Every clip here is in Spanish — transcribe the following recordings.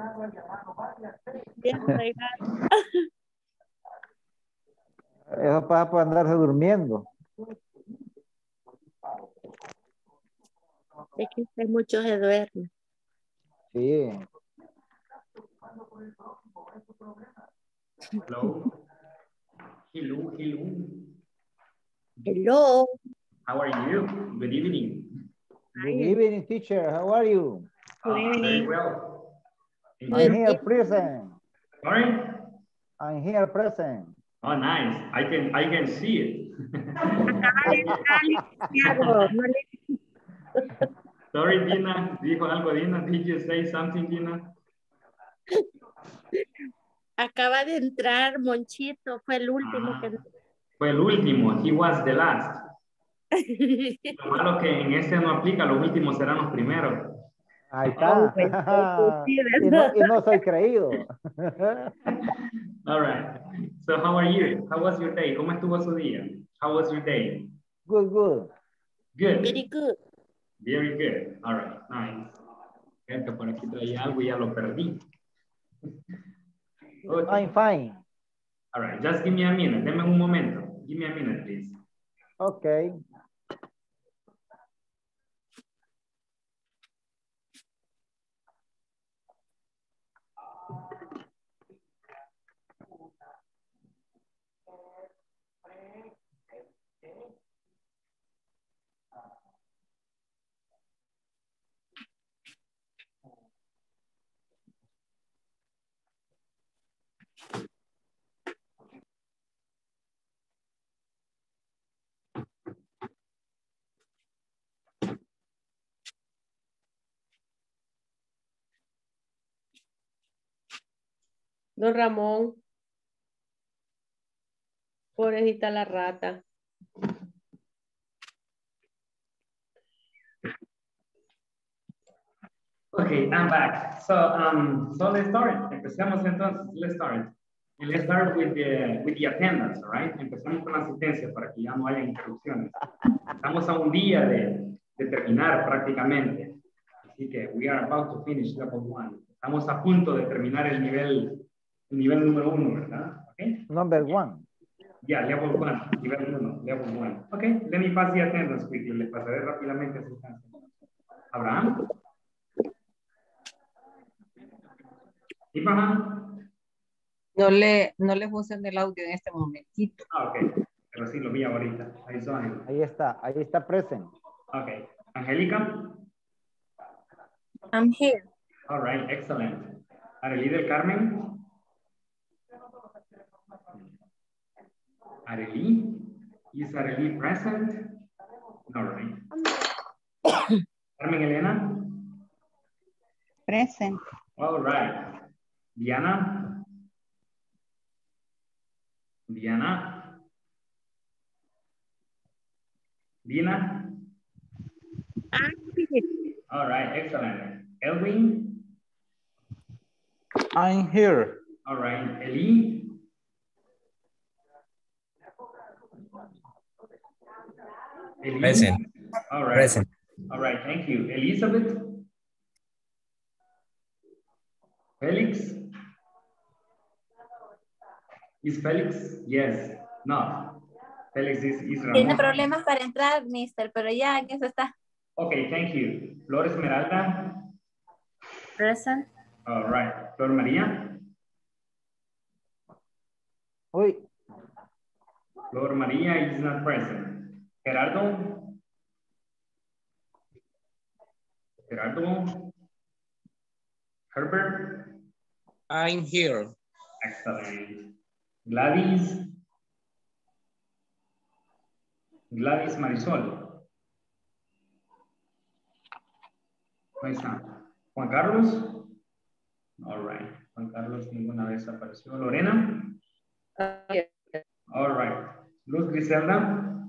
Bien, oiga. Eso pasa por andarse durmiendo. Es que usted mucho se duerme. Sí. Hello. Hello, hello. Hello. How are you? Good evening. Good evening, teacher. How are you? Very well. I'm here present. Sorry? I'm here present. Oh, nice. I can see it. Sorry, Dina. Dijo algo, Dina. Did you say something, Dina? Acaba de entrar Monchito, fue el último que... Fue el último. He was the last. Lo malo que en este no aplica, los últimos serán los primeros. Ahí está. y no soy creído. All right. So how are you? How was your day? ¿Cómo estuvo su día? How was your day? Good, good. Good. Very good. Very good. All right. Nice. Creo que por aquí traía algo y ya lo perdí. Okay. I'm fine. All right. Just give me a minute. Deme un momento. Give me a minute, please. Okay. Don Ramón. Pobrecita la rata. Okay, I'm back. So let's start. Empecemos entonces. Let's start. And let's start with the attendance, all right? Empezamos con la asistencia para que ya no haya interrupciones. Estamos a un día de terminar prácticamente. Así que we are about to finish level 1. Estamos a punto de terminar el nivel número 1, ¿verdad? Okay. Number 1. Yeah, level 1, nivel 1, level 1. Okay, let me pass the attendance quickly. Les pasaré rápidamente asistencia. Abraham. Abraham. No le funciona el audio en este momentito. Ah, ok. Pero sí lo vi ahorita. Ahí está present. Ok. Angélica. I'm here. All right, excellent. Arely del Carmen. Arely. Is Arely present? All right. Carmen Elena. Present. All right. Diana. Diana. Dina. All right, excellent. Elwin. I'm here. All right, Eli. Eli. Present. All right. Present. All right, thank you. Elizabeth. Felix. Is Felix? Yes. No. Felix is Ramón. Tiene problemas para entrar, mister, pero ya en eso está. Okay, thank you. Flor Esmeralda. Present. All right. Flor María. Uy. Flor María is not present. Gerardo. Gerardo. Herbert. I'm here. Excellent. Gladys. Gladys Marisol. Ahí está. Juan Carlos. All right. Juan Carlos ninguna vez apareció. Lorena. All right. Luz Griselda.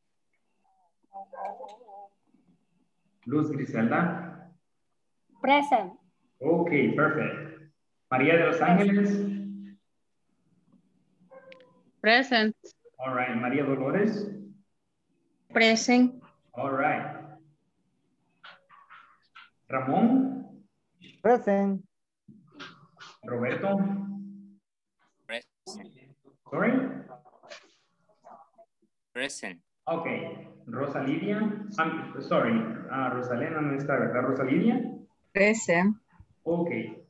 Luz Griselda. Present. Okay, perfect. María de los Ángeles. Present. All right. María Dolores. Present. All right. Ramón. Present. Roberto. Present. Sorry. Present. Okay. Rosa Lidia. Sorry. Rosalena no está, ¿verdad? Rosa Lidia. Present. Okay.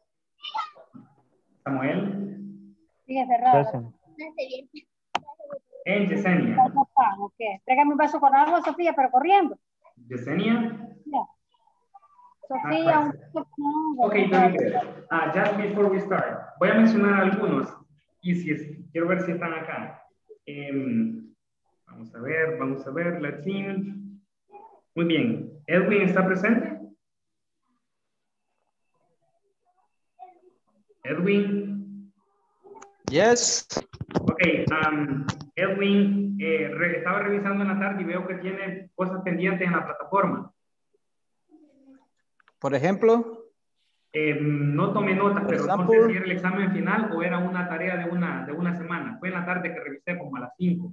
Samuel. Sigue cerrado. Present. En Yesenia. Ok. Tráigame un vaso con agua, Sofía, pero corriendo. Yesenia. Ya. Sofía, un vaso con agua. Okay, very good. Just before we start, voy a mencionar algunos y quiero ver si están acá. Vamos a ver, let's see. Muy bien. ¿Edwin está presente? Edwin. Yes. Ok, Edwin, estaba revisando en la tarde y veo que tiene cosas pendientes en la plataforma. Por ejemplo. No tomé notas, pero no sé example. si era el examen final o era una tarea de una semana. Fue en la tarde que revisé como a las 5.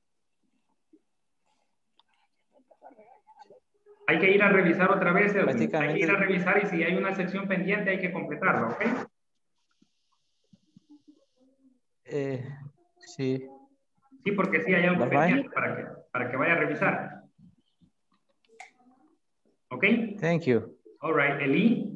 Hay que ir a revisar otra vez, Edwin. Hay que ir a revisar y si hay una sección pendiente hay que completarla, ¿ok? Sí. Sí, porque sí hay algo pendiente para que vaya a revisar. ¿Ok? Thank you. All right, Eli.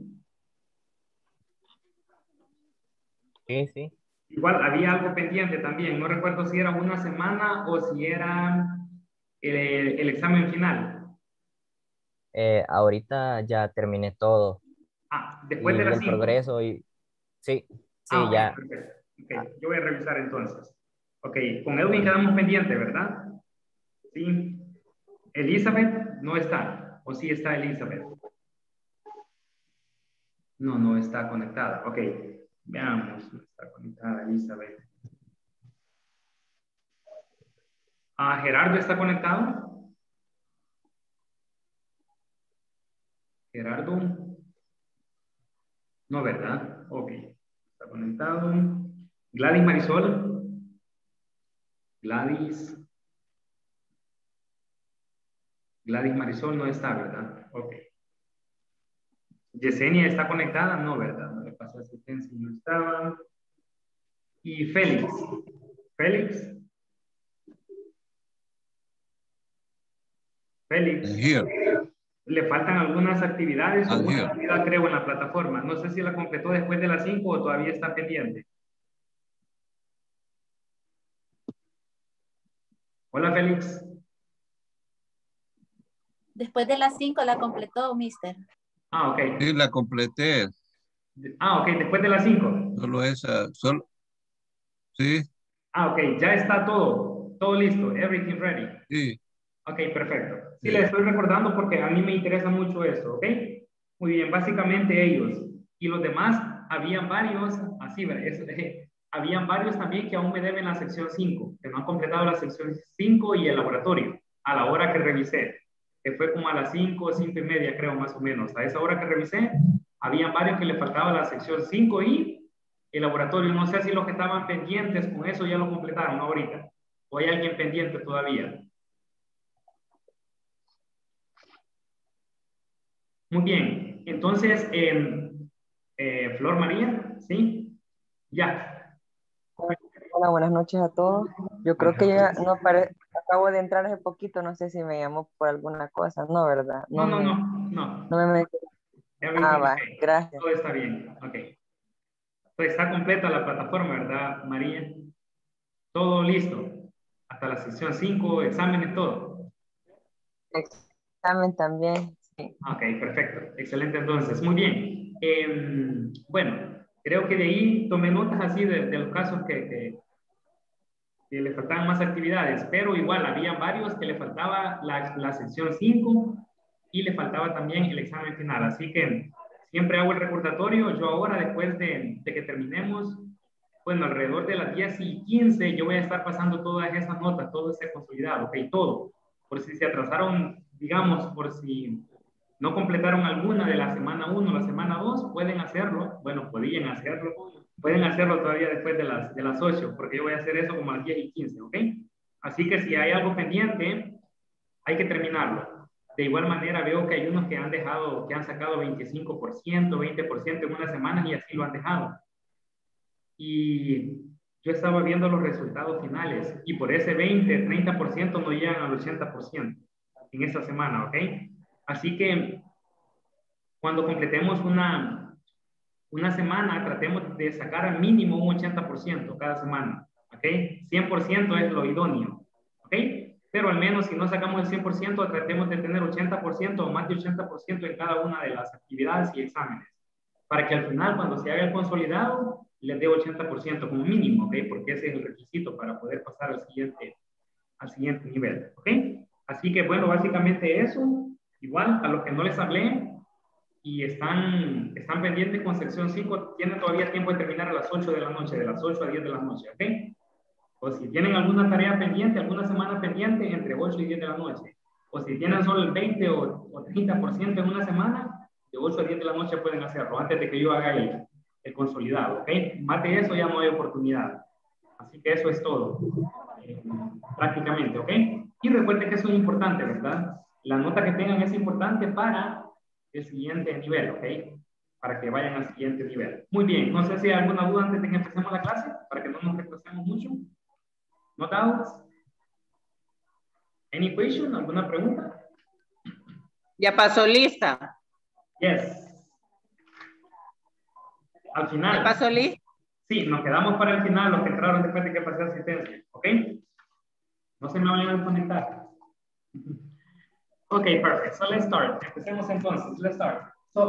Sí. Igual había algo pendiente también. No recuerdo si era una semana o si era el examen final. Ahorita ya terminé todo. Después de las 5. progreso y sí, Okay, ya. Perfecto. Okay, yo voy a revisar entonces. Ok, con Edwin quedamos pendientes, ¿verdad? Sí. Elizabeth no está. ¿O sí está Elizabeth? No está conectada. Ok, veamos. No está conectada Elizabeth. ¿Gerardo está conectado? ¿Gerardo? No, ¿verdad? Ok. Está conectado. Gladys Marisol. Gladys Marisol no está, ¿verdad? Ok. Yesenia está conectada, no, ¿verdad? No le pasó asistencia, no estaba. Y Félix. Félix. Le faltan algunas actividades o una actividad creo en la plataforma. No sé si la completó después de las 5 o todavía está pendiente. Hola, Félix. Después de las 5 la completó, mister. Ok. Sí, la completé. Ok, después de las 5. Solo esa, sí. Ok, ya está todo listo, everything ready. Sí. Ok, perfecto. Sí, les estoy recordando porque a mí me interesa mucho esto, ¿ok? Muy bien, básicamente ellos. Y los demás, habían varios, así, habían varios también que aún me deben la sección 5, que no han completado la sección 5 y el laboratorio, a la hora que revisé, que fue como a las 5, 5 y media, creo, más o menos. A esa hora que revisé, habían varios que le faltaba la sección 5 y el laboratorio. No sé si los que estaban pendientes con eso ya lo completaron ahorita, o hay alguien pendiente todavía. Muy bien, entonces, Flor María, ¿sí? Ya. Hola, buenas noches a todos. Yo creo que ya no acabo de entrar hace poquito, no sé si me llamó por alguna cosa, no, ¿verdad? No. No me metí. Va, Okay. gracias. Todo está bien, ok. Pues está completa la plataforma, ¿verdad, María? Todo listo, hasta la sección 5, exámenes, todo. Examen también, sí. Ok, perfecto, excelente entonces, muy bien. Bueno, creo que de ahí tomé notas así de los casos que le faltaban más actividades, pero igual había varios que le faltaba la sección 5 y le faltaba también el examen final, así que siempre hago el recordatorio. Yo ahora, después de que terminemos, bueno, alrededor de las 10:15, yo voy a estar pasando todas esas notas, todo ese consolidado, ok, todo, por si se atrasaron, digamos, por si no completaron alguna de la semana 1, la semana 2, pueden hacerlo, bueno, podían hacerlo, pueden hacerlo todavía después de las 8, porque yo voy a hacer eso como a las 10:15, ¿ok? Así que si hay algo pendiente, hay que terminarlo. De igual manera veo que hay unos que han sacado 25%, 20% en unas semanas y así lo han dejado. y yo estaba viendo los resultados finales y por ese 20, 30% no llegan al 80% en esta semana, ¿ok? Así que cuando completemos una semana, tratemos de sacar al mínimo un 80% cada semana, ¿ok? 100% es lo idóneo, ¿ok? Pero al menos si no sacamos el 100%, tratemos de tener 80% o más de 80% en cada una de las actividades y exámenes, para que al final, cuando se haga el consolidado, les dé 80% como mínimo, ¿ok? Porque ese es el requisito para poder pasar al siguiente nivel, ¿ok? Así que, bueno, básicamente eso. Igual, a los que no les hablé y están pendientes con sección 5, tienen todavía tiempo de terminar a las 8 de la noche, de las 8 a 10 de la noche, ¿ok? O si tienen alguna tarea pendiente, alguna semana pendiente, entre 8 y 10 de la noche. O si tienen solo el 20 o 30% en una semana, de 8 a 10 de la noche pueden hacerlo, antes de que yo haga el consolidado, ¿ok? Más de eso ya no hay oportunidad. Así que eso es todo, prácticamente, ¿ok? Y recuerden que eso es importante, ¿verdad? La nota que tengan es importante para el siguiente nivel, ¿ok? Para que vayan al siguiente nivel. Muy bien, no sé si hay alguna duda antes de que empecemos la clase, para que no nos retrasemos mucho. ¿No doubts? Any question? ¿Alguna pregunta? Ya pasó lista. Yes. Al final. ¿Ya pasó lista? Sí, nos quedamos para el final, los que entraron después de que pasé asistencia, ¿ok? No se me vayan a desconectar. Okay, perfect. So let's start. Empecemos entonces. Let's start. So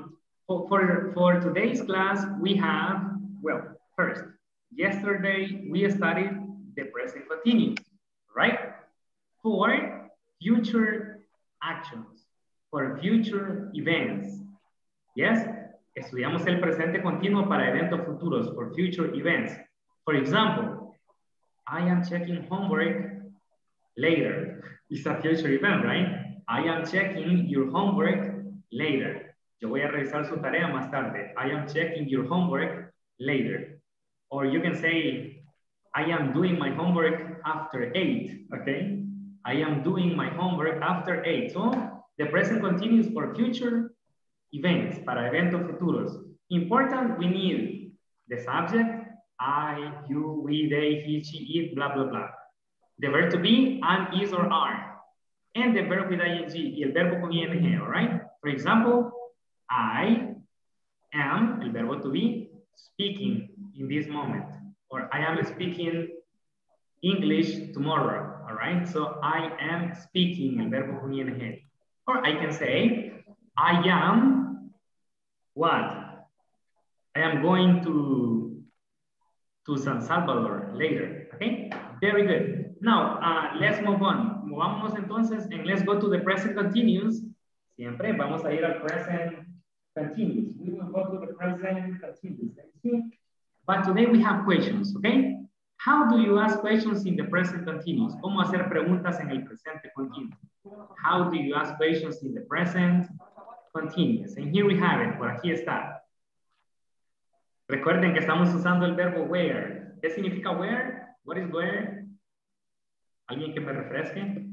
for today's class, we have, well, first, yesterday we studied the present continuous, right? For future actions, for future events. Yes? Estudiamos el presente continuo para eventos futuros, for future events. For example, I am checking homework later. It's a future event, right? I am checking your homework later. Yo voy a revisar su tarea más tarde. I am checking your homework later. Or you can say, I am doing my homework after 8, okay? I am doing my homework after 8. So, the present continuous for future events, para eventos futuros. Important, we need the subject, I, you, we, they, he, she, it, blah, blah, blah. The verb to be, am, is, or are. And the verb with ing, y el verbo con ing, all right? For example, I am, el verbo to be, speaking in this moment. Or I am speaking English tomorrow, all right? So I am speaking, el verbo con ing. Or I can say, I am what? I am going to San Salvador later, okay? Very good. Now, let's move on. Movámonos entonces and let's go to the present continuous. Siempre vamos a ir al present continuous. We will go to the present continuous. But today we have questions, okay? How do you ask questions in the present continuous? ¿Cómo hacer preguntas en el presente continuo? How do you ask questions in the present continuous? And here we have it, por aquí está. Recuerden que estamos usando el verbo where. ¿Qué significa where? What is where? ¿Alguien que me refresque?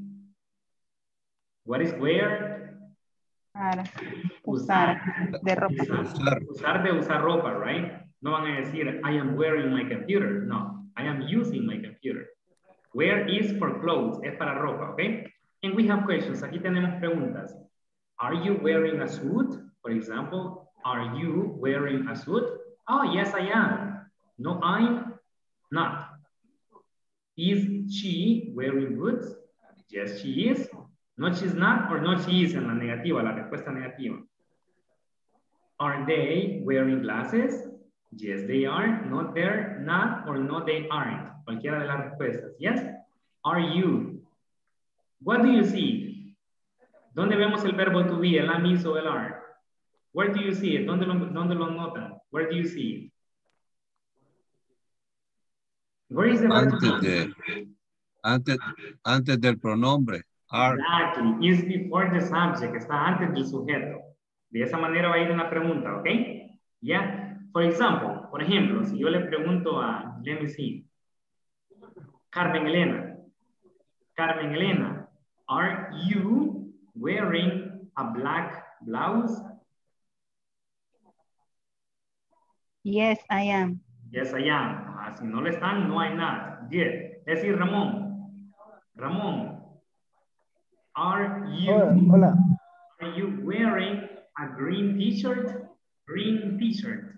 What is where? Usar de ropa. Usar de usar ropa, right? No van a decir, I am wearing my computer. No, I am using my computer. Wear is for clothes, es para ropa, okay? And we have questions. Aquí tenemos preguntas. Are you wearing a suit? For example, are you wearing a suit? Oh, yes, I am. No, I'm not. Is she wearing boots? Yes, she is. No, she's not, or no, she is en la negativa, la respuesta negativa. Are they wearing glasses? Yes, they are. No, they're not, or no, they aren't. Cualquiera de las respuestas. Yes? Are you? What do you see? ¿Dónde vemos el verbo to be, el am, is o el are? Where do you see it? ¿Dónde lo notan? Where do you see it? Where is the verb to be? Antes del pronombre. Are. Exactly. Is before the subject. Está antes del sujeto. De esa manera va a ir una pregunta, ¿ok? Yeah. For example, por ejemplo, si yo le pregunto a, let me see, Carmen Elena, are you wearing a black blouse? Yes, I am. Yes, I am. Ah, si no lo están, no hay nada. Good. Let's see, Ramón. Ramón, are you, Hola. are you wearing a green t-shirt? Green t-shirt.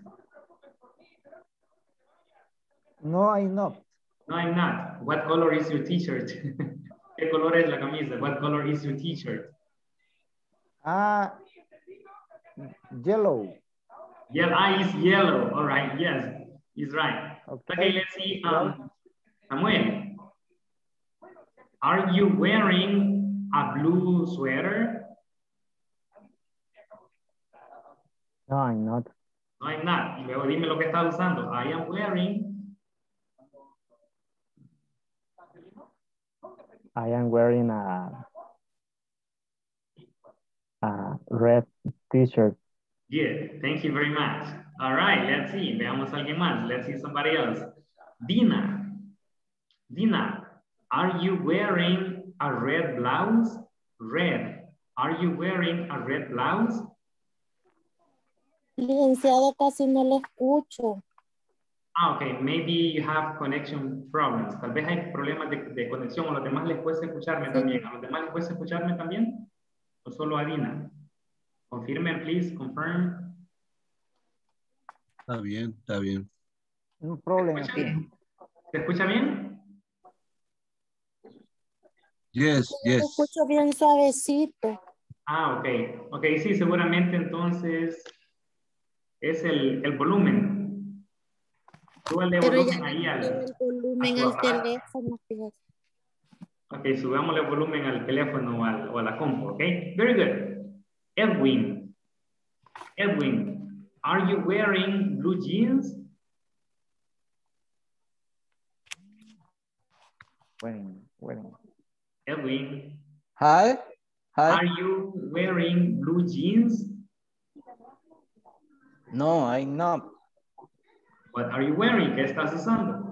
No, I'm not. No, I'm not. What color is your t-shirt? ¿Qué color es la camisa? What color is your t-shirt? Yellow. Yeah, is yellow. All right, yes, he's right. Okay, let's see. Samuel, are you wearing a blue sweater? No, I'm not. No, I'm not. Y luego dime lo que está usando. I am wearing. I am wearing a red t-shirt. Good. Thank you very much. All right, let's see. Veamos a alguien más. Let's see somebody else. Dina. Dina, are you wearing a red blouse? Red. Are you wearing a red blouse? Licenciado, casi no le escucho. Ah, ok. Maybe you have connection problems. Tal vez hay problemas de conexión. ¿A los demás les puede escucharme también? ¿A los demás les puede escucharme también? ¿O solo a Dina? Confirmen, please. Confirm. Está bien, está bien. No problem. ¿Se escucha bien? Yes, Lo yes. escucho bien suavecito. Ah, ok. Ok, sí, seguramente entonces es el volumen. Súbale Pero volumen ya ahí el volumen al teléfono, fíjate. Ok, subámosle volumen al teléfono o a la compu, ok? Very good. Edwin. Edwin, are you wearing blue jeans? Bueno. Edwin. Hi. Are you wearing blue jeans? No, I'm not. What are you wearing? ¿Qué estás usando?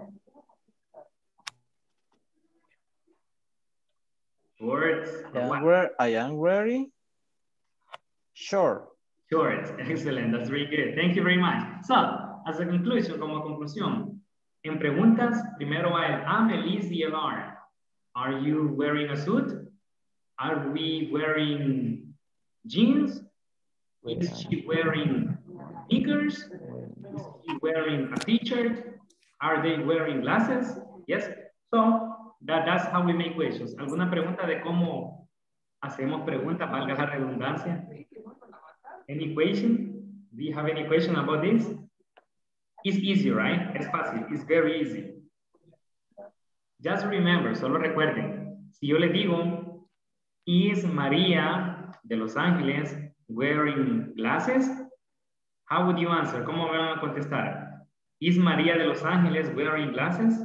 Shorts. I am wearing short. Shorts. Excellent. That's very good. Thank you very much. So, as a conclusion, como conclusión, en preguntas, primero va el am, el is y el are. Are you wearing a suit? Are we wearing jeans? Is she wearing sneakers? Is he wearing a t-shirt? Are they wearing glasses? Yes. So that's how we make questions. ¿Alguna pregunta de cómo hacemos preguntas, valga la redundancia? Any question? Do you have any question about this? It's easy, right? Es fácil. It's very easy. Just remember, solo recuerden, si yo le digo, is María de Los Ángeles wearing glasses? How would you answer? ¿Cómo me van a contestar? Is María de Los Ángeles wearing glasses?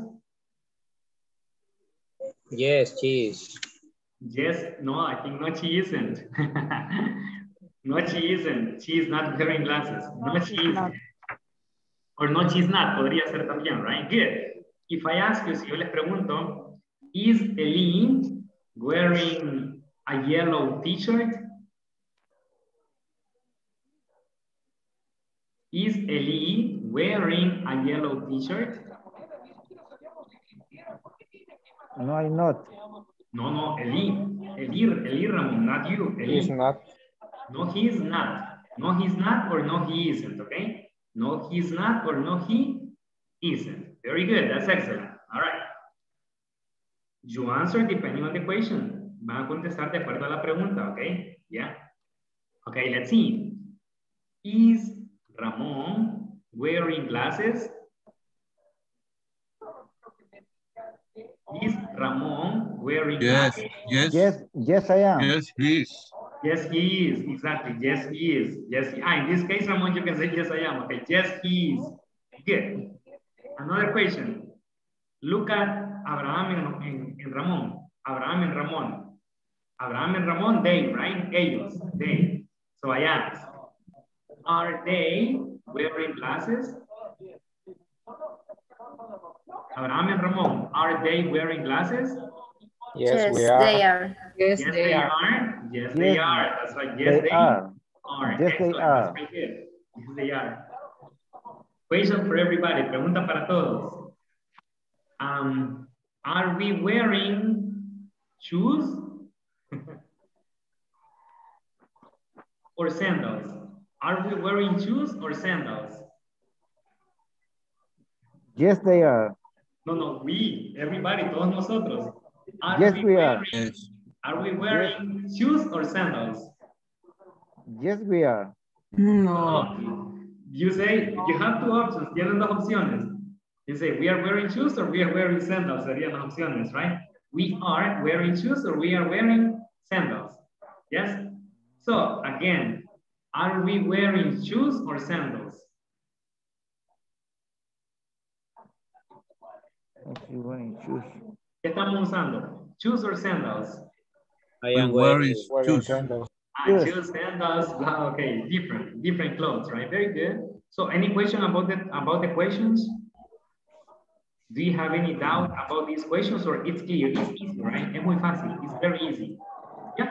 Yes, she is. Yes, no, I think no, she isn't. No, she isn't. She is not wearing glasses. No, she isn't. Or no, she's not. Podría ser también, right? Good. If I ask you, si yo les pregunto, is Eileen wearing a yellow t-shirt? Is Eli wearing a yellow t-shirt? No, I'm not. No, Eli, Ramon, not you. Eli. He's not. No, he is not. No, he's not, or no, he isn't, okay? No, he's not, or no, he isn't. Very good, that's excellent. All right. You answer depending on the question. Van a contestar de acuerdo a la pregunta, okay? Yeah. Okay, let's see. Is Ramon wearing glasses? Is Ramon wearing glasses? Yes, I am. Yes, he is. Yes, he is. Exactly. Yes, he is. Yes, in this case, Ramon, you can say yes, I am. Okay. Yes, he is. Good. Another question. Look at Abraham and Ramon. Abraham and Ramon. Abraham and Ramon, they, right? Ellos, they. So I ask, are they wearing glasses? Abraham and Ramon, are they wearing glasses? Yes, we are. They are. Yes, they are. Yes, they are. That's right. Yes, they are. Yes, they are. That's very good. Yes, they are. Question for everybody. Pregunta para todos. Are we wearing shoes or sandals? Are we wearing shoes or sandals? Yes, they are. No, we, everybody, todos nosotros. Yes, we are. Yes. Are we wearing shoes or sandals? Yes, we are. No. You say, you have two options, tienen dos opciones. You say, we are wearing shoes or we are wearing sandals, serían las opciones, right? We are wearing shoes or we are wearing sandals. Yes? So, again, are we wearing shoes or sandals? Shoes. ¿Qué estamos usando? Shoes or sandals? I am wearing wearing shoes. sandals. Shoes, sandals, okay, different clothes, right? Very good. So, any question about the questions? Do you have any doubt about these questions or it's clear? It's easy, right? Es muy fácil. It's very easy. Yeah.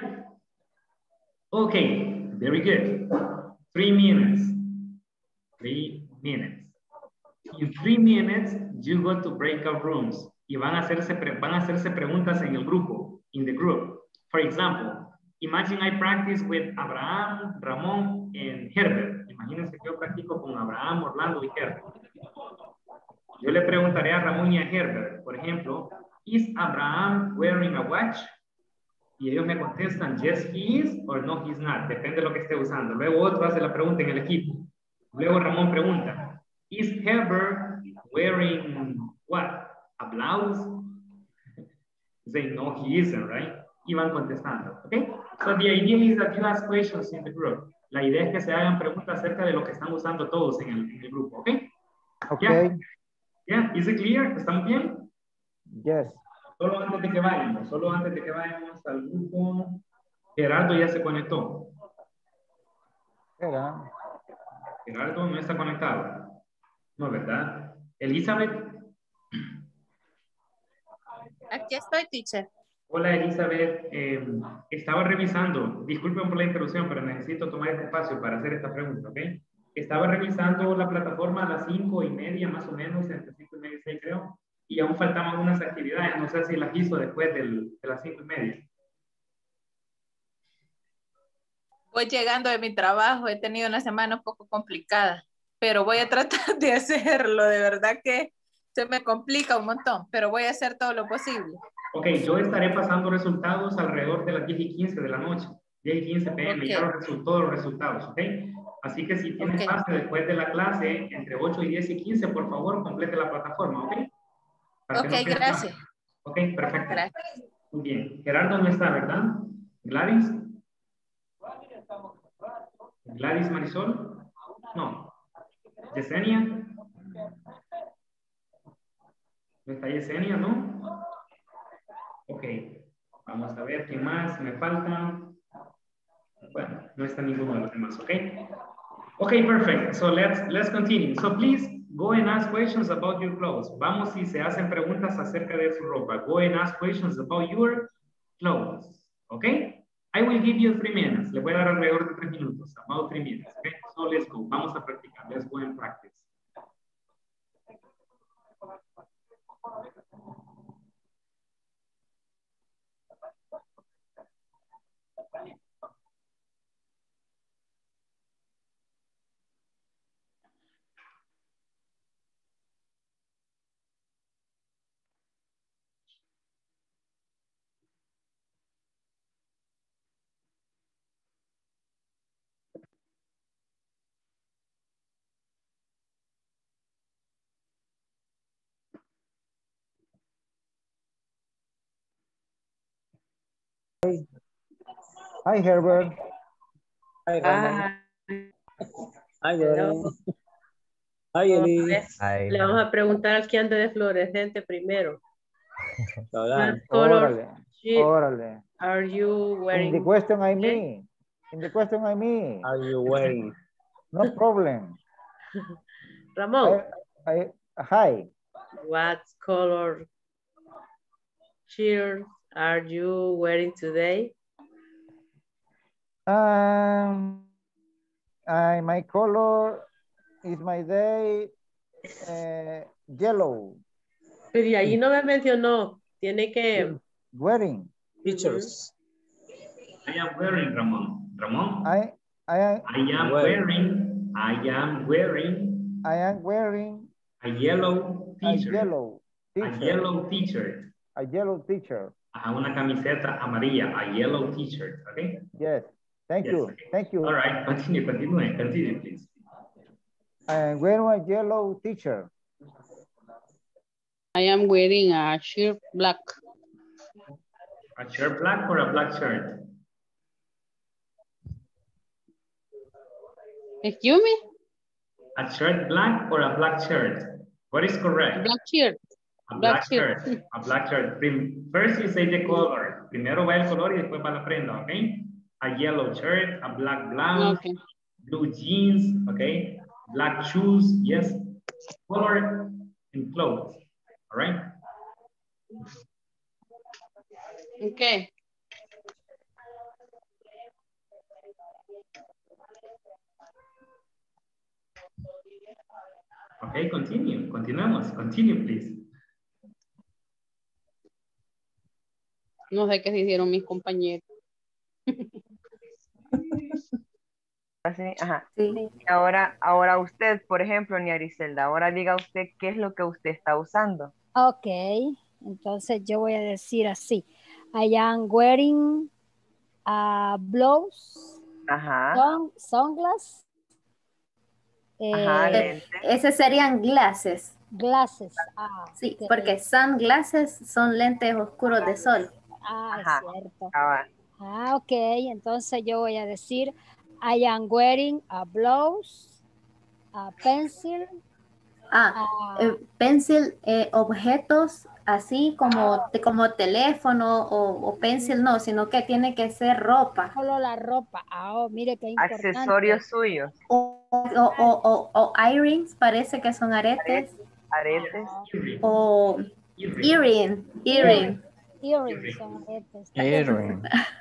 Okay, very good. 3 minutes. 3 minutes. In 3 minutes, you go to breakout rooms y van a hacerse preguntas en el grupo, in the group. For example, imagine I practice with Abraham, Ramón, and Herbert. Imagínense que yo practico con Abraham, Orlando y Herbert. Yo le preguntaré a Ramón y a Herbert, por ejemplo, ¿is Abraham wearing a watch? Y ellos me contestan, yes, he is, or no, he's not. Depende de lo que esté usando. Luego otro hace la pregunta en el equipo. Luego Ramón pregunta, is Herbert wearing what? A blouse? Say, no, he isn't, right? Y van contestando, okay? So the idea is that you ask questions in the group. La idea es que se hagan preguntas acerca de lo que están usando todos en el grupo, okay? Okay. Yeah, is it clear? ¿Estamos bien? Yes. Solo antes de que vayamos al grupo. Gerardo ya se conectó. Gerardo no está conectado. No, ¿verdad? Elizabeth. Aquí estoy, teacher. Hola, Elizabeth. Estaba revisando, disculpen por la interrupción, pero necesito tomar este espacio para hacer esta pregunta, ¿ok? Estaba revisando la plataforma a las 5:30 más o menos, entre 5:30 y 6 creo, y aún faltaban unas actividades, no sé si las hizo después de las 5:30. Voy llegando de mi trabajo, he tenido una semana un poco complicada, pero voy a tratar de hacerlo, de verdad que se me complica un montón, pero voy a hacer todo lo posible. Ok, yo estaré pasando resultados alrededor de las 10:15 de la noche, 10:15 p.m., Okay. ya todos los resultados, ¿ok? Así que si tiene pase después de la clase, entre 8 y 10:15, por favor, complete la plataforma, ¿ok? Para que Ok, no quede gracias. atrás. Ok, perfecto. Gracias. Muy bien. Gerardo no está, ¿verdad? Gladys. Gladys Marisol. No. Yesenia. ¿No está Yesenia, no? Ok. Vamos a ver quién más me falta. Bueno, no está ninguno de los demás, ¿ok? Okay, perfect. So let's continue. So please go and ask questions about your clothes. Vamos si se hacen preguntas acerca de su ropa. Go and ask questions about your clothes. Okay? I will give you 3 minutes. Le voy a dar alrededor de 3 minutos. About 3 minutes. Okay? So let's go. Vamos a practicar. Let's go and practice. Hi, Herbert. Hi, Ramón. Hi, Gary. Hi, Eli. Ay, Le vamos a preguntar al que ande de fluorescente primero. Hola. What color Órale, sheet órale. are you In wearing? the question I mean. In the question I mean. Are you wearing? No problem. Ramón, Hi. what color shirt are you wearing today? My color is my day Yellow. Pero y ahí no me mencionó. Tiene que... Wearing. Teachers. I am wearing, Ramon. Ramon? I am wearing a yellow t-shirt. A yellow t-shirt. Una camiseta amarilla, a yellow t-shirt, okay? Yes. Thank Yes, you. okay. Thank you. All right, continue, please. I am wearing a yellow t-shirt. I am wearing a shirt black. A shirt black or a black shirt? Excuse me? A shirt black or a black shirt? What is correct? Black shirt. A black shirt. A black shirt. First you say the color. Primero va el color y después va la prenda, okay? A yellow shirt, a black blouse, Okay. blue jeans, okay? Black shoes, yes. Color and clothes, all right? Okay. Okay, continuemos. Continue, please. No sé qué se hicieron mis compañeros. Así, ajá. Sí. Ahora usted, por ejemplo, ni Ariselda, ahora diga usted qué es lo que usted está usando. Ok, entonces yo voy a decir así. I am wearing a blouse, sunglasses. Ajá, lentes. Ese serían glasses. Glasses. Sí, okay. Porque sunglasses son lentes oscuros de sol. Es cierto. Ok, entonces yo voy a decir I am wearing a blouse, a pencil. Pencil, objetos así como teléfono o pencil, no, sino que tiene que ser ropa. Solo la ropa. Mire qué importante. Accesorios suyos. O earrings, parece que son aretes. Aretes. O earring. Earrings son aretes. Earring.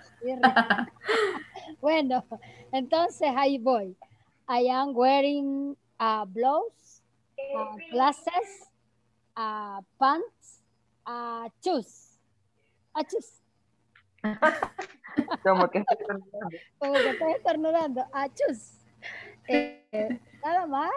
Bueno, entonces ahí voy. I am wearing a blouse, glasses, pants, shoes. Shoes. Como que estoy estornudando. Shoes. Nada más.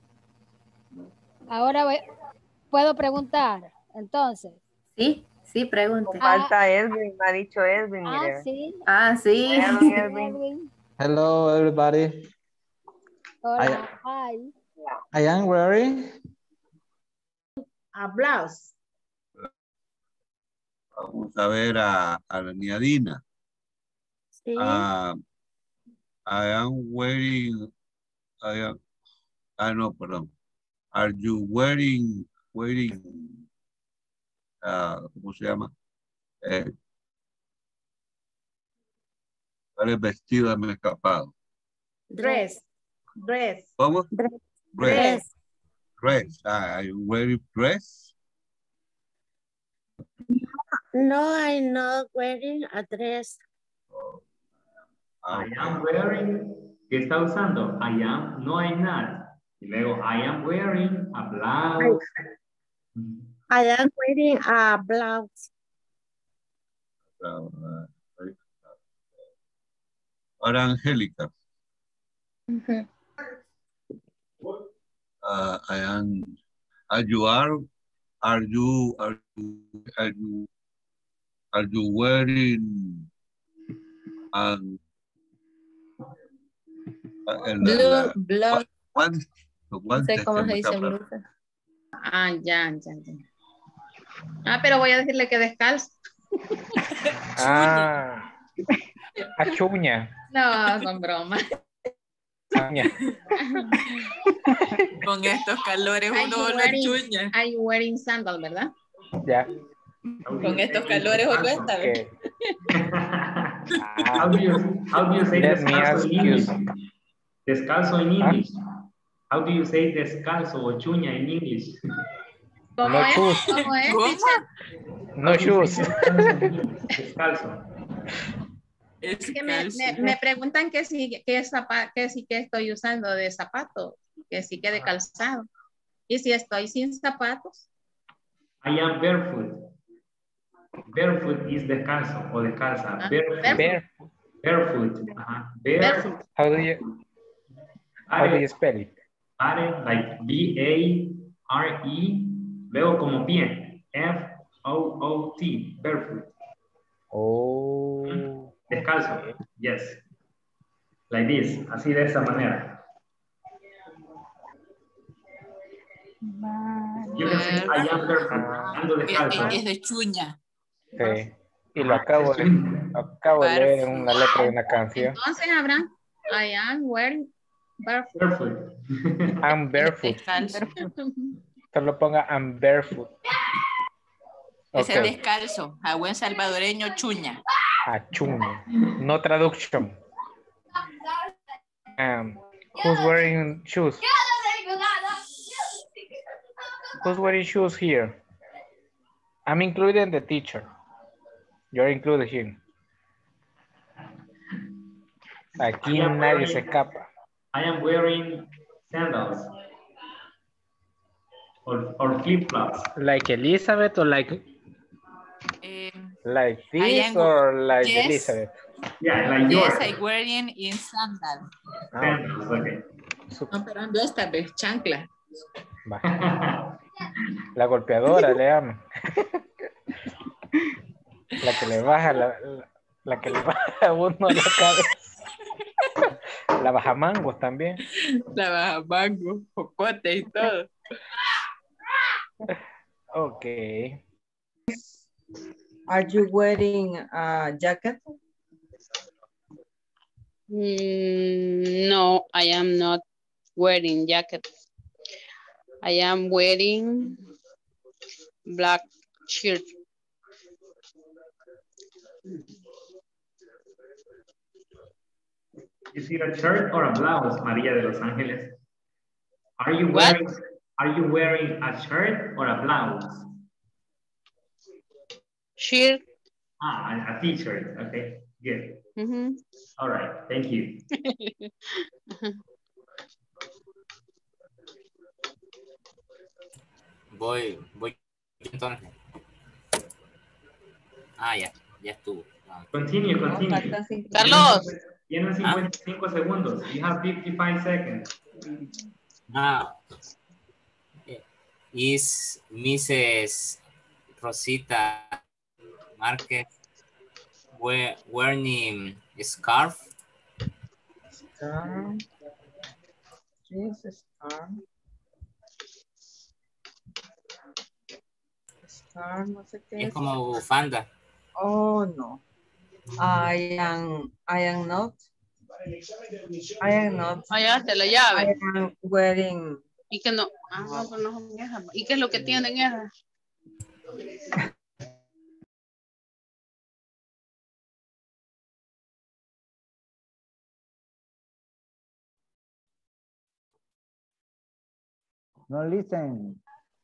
Ahora puedo preguntar, entonces. Sí, pregunte. Falta Edwin, me ha dicho Edwin. Mire. Sí. Sí. Edwin. Hello, everybody. Hola, hi. I am wearing a blouse. Vamos a ver a la niñadina. Sí. I am wearing, no, perdón. Are you wearing, ¿cómo se llama? ¿Cuál es vestido? Me he escapado. Dress. ¿Cómo? Dress. Are you wearing dress? No, I'm not wearing a dress. I am wearing, ¿qué está usando? I am, no I'm not. Y luego, I am wearing a blouse. I am wearing a blouse. Ahora, Angélica. I am, are you wearing Blue. No sé cómo se dice blusa. Ya. Pero voy a decirle que descalzo. Achuña. No, son bromas. Con estos calores uno vuelve chuña. Are you wearing sandals, verdad? Ya. Con estos calores uno está. How do you say descalzo in English? Descalzo in English. How do you say descalzo o chuña in English? No shoes. No shoes. Descalzo. Es que me preguntan que sí que estoy usando de zapato, que sí que de calzado. ¿Y si estoy sin zapatos? I am barefoot. Barefoot is descalzo o descalza. Barefoot. Barefoot. Barefoot. Barefoot. How do you spell it? Bare, like B-A-R-E, luego como pie. F-O-O-T. Barefoot. Oh. Descalzo. Yes. Like this. Así de esa manera. You can say I am barefoot. Ando descalzo. Es de chuña. Sí. Y lo acabo de leer en una letra de una canción. Entonces, Abraham, I am wearing barefoot. Barefoot. I'm barefoot. Descalzo. Solo ponga I'm barefoot. Ese es Okay. descalzo. A buen salvadoreño, chuña. Chuña. No traduction. Who's wearing shoes? Who's wearing shoes here? I'm including the teacher. You're included here. Aquí nadie se escapa. I am wearing sandals. Or flip-flops. Like Elizabeth or like this or like yes. Elizabeth? Yeah, like Yes, yours. I'm wearing in sandal. Sandals, okay. No, pero ando esta vez, chancla. La golpeadora le llaman. La que le baja la que le baja a uno la cabeza. La baja mangos también. La baja mango, jocote y todo. Okay. Are you wearing a jacket? No, I am not wearing jacket. I am wearing black shirt. Is it a shirt or a blouse, María de Los Ángeles? Are you wearing a shirt or a blouse? Shirt. A t-shirt. Okay, good. Mm-hmm. All right, thank you. Voy entonces. Ya estuvo. Continue. Carlos. Tienen 55 segundos. You have 55 seconds. Is Mrs. Rosita Marquez wearing a scarf? Scarf. Yes, scarf. Scarf, no sé qué Es como bufanda. Oh, no. I am not. Hallaste la llave. I am wearing. ¿Y qué no? Pues no son esas. ¿Y qué es lo que tienen esas? No listen.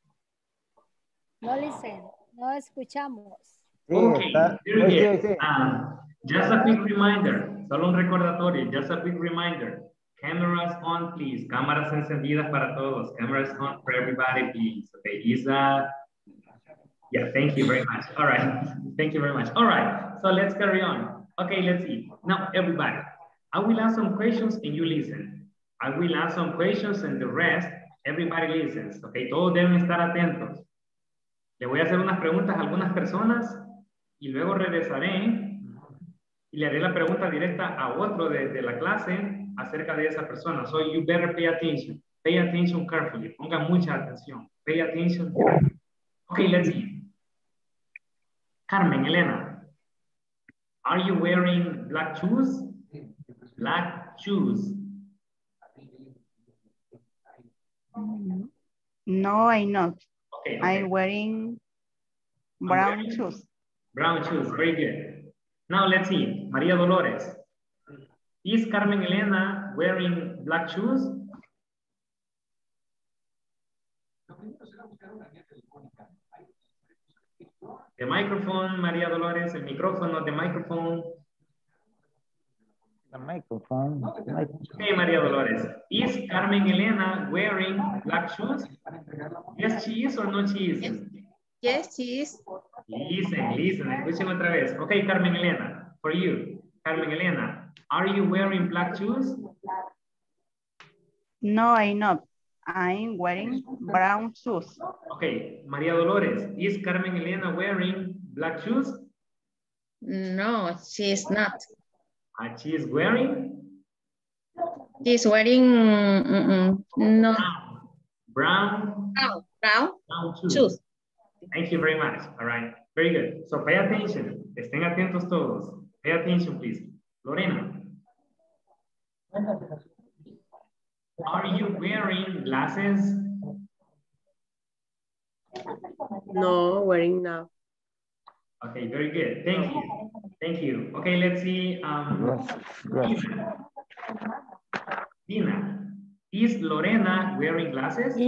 No listen, no escuchamos. Sí, Okay, está. very Sí. good. Just a quick reminder, solo un recordatorio, just a quick reminder. Cameras on, please. Cámaras encendidas para todos. Cameras on for everybody, please. Okay, Isa. Yeah, thank you very much. All right, thank you very much. All right, so let's carry on. Okay, let's see. Now, everybody, I will ask some questions and you listen. I will ask some questions and the rest, everybody listens. Okay, todos deben estar atentos. Le voy a hacer unas preguntas a algunas personas y luego regresaré y le haré la pregunta directa a otro de la clase acerca de esa persona. So you better pay attention. Pay attention carefully. Pongan mucha atención. Pay attention. Okay, let's see. Carmen, Elena, are you wearing black shoes? Black shoes. No, I'm not. Okay. I'm wearing brown shoes. Brown shoes, very good. Now let's see, María Dolores. Is Carmen Elena wearing black shoes? The microphone, María Dolores, el micrófono, the microphone. The microphone. Okay, Maria Dolores. Is Carmen Elena wearing black shoes? Yes, she is or no she isn't? Yes, she is. Listen, escuchen otra vez. Okay, Carmen Elena, for you. Carmen Elena, are you wearing black shoes? No, I'm not. I'm wearing brown shoes. Okay, Maria Dolores, is Carmen Elena wearing black shoes? No, she is not. She is wearing? She's wearing no Brown shoes. Thank you very much. All right, very good. So pay attention. Estén atentos todos. Pay attention, please. Lorena, are you wearing glasses? No, wearing now. Okay, very good. Thank you. Thank you. Okay, let's see. Dina, is Lorena wearing glasses?